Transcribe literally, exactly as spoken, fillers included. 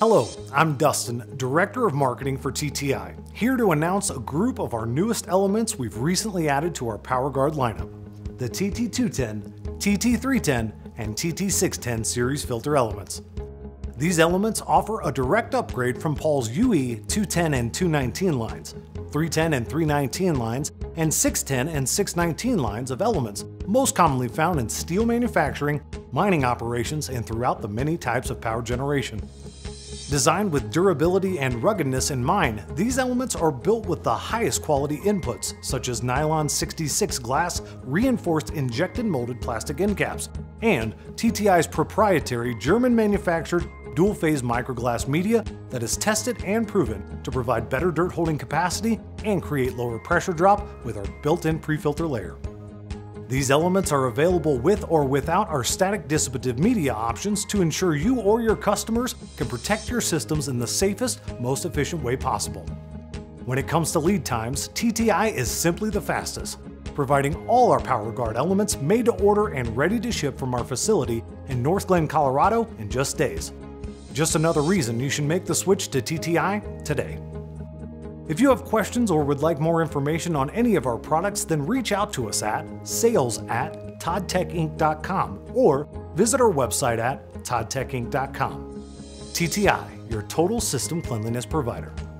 Hello, I'm Dustin, Director of Marketing for T T I, here to announce a group of our newest elements we've recently added to our PowerGuard lineup, the T T two ten, T T three ten, and T T six ten series filter elements. These elements offer a direct upgrade from Pall's U E two ten and two nineteen lines, three ten and three nineteen lines, and six ten and six nineteen lines of elements most commonly found in steel manufacturing, mining operations, and throughout the many types of power generation. Designed with durability and ruggedness in mind, these elements are built with the highest quality inputs, such as nylon sixty-six glass reinforced injected molded plastic end caps, and T T I's proprietary German-manufactured dual-phase microglass media that is tested and proven to provide better dirt holding capacity and create lower pressure drop with our built-in pre-filter layer. These elements are available with or without our static dissipative media options to ensure you or your customers can protect your systems in the safest, most efficient way possible. When it comes to lead times, T T I is simply the fastest, providing all our PowerGuard elements made to order and ready to ship from our facility in North Glen, Colorado in just days. Just another reason you should make the switch to T T I today. If you have questions or would like more information on any of our products, then reach out to us at sales at todd tech inc dot com or visit our website at todd tech inc dot com. T T I, your total system cleanliness provider.